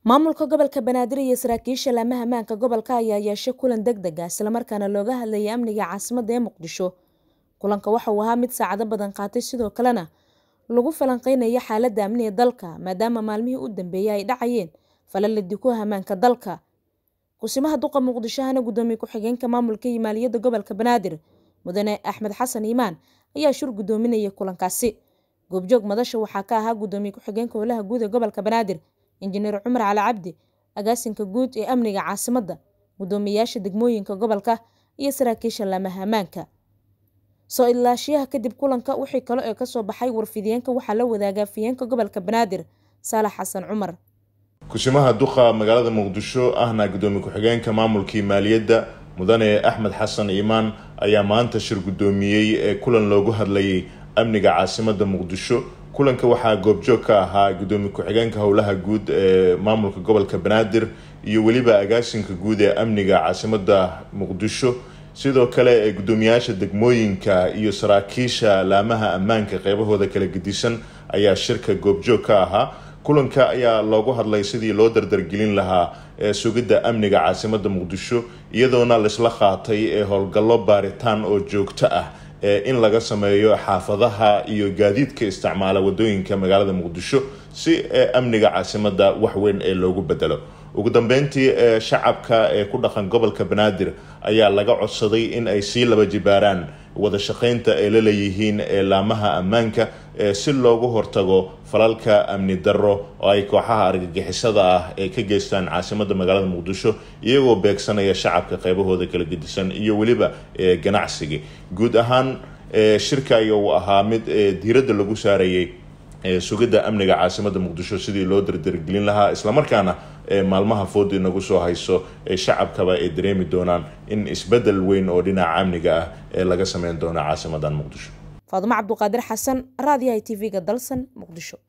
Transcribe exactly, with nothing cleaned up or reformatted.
maamulka gobolka Banaadir iyo saraakiisha laamaha ammaanka gobolka ayaa yeeshay kulan degdeg ah isla markaana looga hadlayay amniga caasimadda ee Muqdisho. Kulanka waxa uu ahaa mid saacado badan qaatay sidoo kalena lagu falanqeynayay xaaladda amniga dalka maadaama maalmihii u dambeeyay ay dhacayeen falal ku ammaanka dalka. Kusimaha duqa Muqdisho hana gudoomiye ku-xigeenka maamulka iyo maaliyadda gobolka Banaadir Mudane Axmed Xasan Iimaan ayaa shir gudoominayay kulankaasi. Goobjoog madasha waxaa ka ahaa gudoomiye ku-xigeenka howlaha guud ee gobolka Banaadir Injineer Cumar Cali Cabdi, agaasinka guud ee amniga caasimadda, gudoomiyaasha degmooyinka gobolka iyo saraakiisha laamaha ammaanka. Soo ilaashiyaha kadib kulanka wixii kale ee ka soo baxay warfidiyeenka waxaa la wadaagaa afhayeenka gobolka Banaadir Saalax Xasan Cumar. Kusimaha duqa magaalada Muqdisho ahna gudoomiye ku-xigeenka maamulka maaliyadda Mudane Axmed Xasan Iimaan ayaa maanta shir gudoomiyay ee kulan loogu hadlayay amniga caasimadda Muqdisho. kulanka waxaa goobjoog ka ahaa gudoomiye ku-xigeenka howlaha guud ee maamulka gobolka Banaadir iyo waliba agaasinka guud ee amniga caasimadda Muqdisho, sidoo kale ee gudoomiyaasha degmooyinka iyo saraakiisha laamaha ammaanka qaybahooda kala gedisan ayaa shirka goobjoog ka ahaa. kulanka ayaa loogu hadlay sidii loo dardargelin lahaa ee sugidda amniga caasimadda Muqdisho iyadoona la isla qaatay ee howlgallo baaritaan oo joogto ah in laga sameeyo xaafadaha iyo gaadiidka isticmaala wadooyinka magaalada Muqdisho si amniga caasimadda wax weyn ee loogu bedelo. ugu dambeyntii shacabka ee ku dhaqan gobolka Banaadir ayaa laga codsaday in ay si laba jibaaraan wada shaqeynta ay la leeyihiin laamaha ammaanka si loogu hortago falalka amni darro oo ay kooxaha argagixisada ah ee ka geystaan caasimadda magaalada Muqdisho iyagoo beegsanaya shacabka qaybahooda kala gedisan iyo waliba ganacsiga. guud ahaan shirka uu ahaa mid diiradda lagu saarayay sugidda amniga caasimadda Muqdisho sidii loo dardargelin lahaa isla markaana maalmaha food inagu soo hayso shacabkaba ay dareemi doonaan in isbedel weyn oo dhinaca amniga ah ee laga sameyn doono caasimadda Muqdisho. Faaduma Cabduqaadir Xasan, Raadiyaha T V-ga Dalsan, Muqdisho.